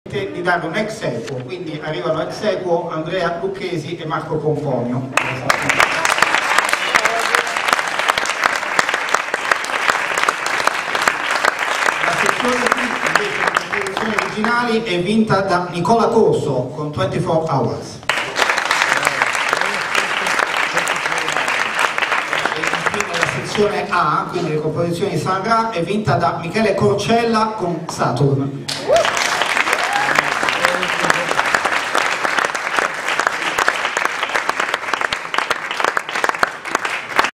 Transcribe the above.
di dare un ex equo, quindi arrivano ex equo Andrea Lucchesi e Marco Pomponio. La sezione di produzioni originali è vinta da Nicola Corso con 24 Hours. E infine la sezione A, quindi le composizioni di Sandra, è vinta da Michele Corcella con Saturn.